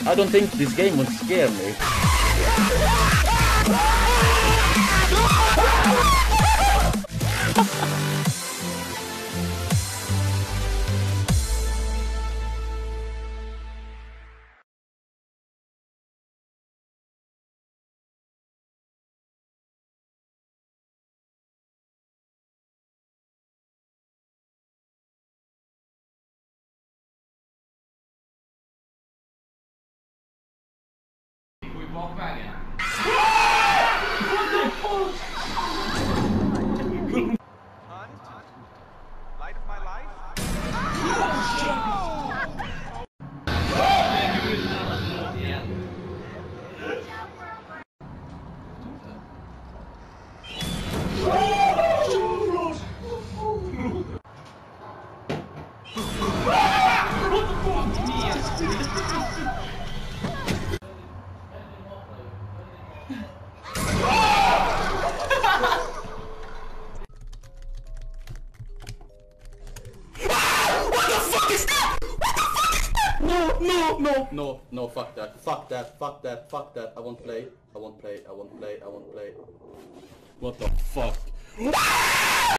I don't think this game would scare me. Can we walk back in? Light of my life? No, fuck that, I won't play. What the fuck?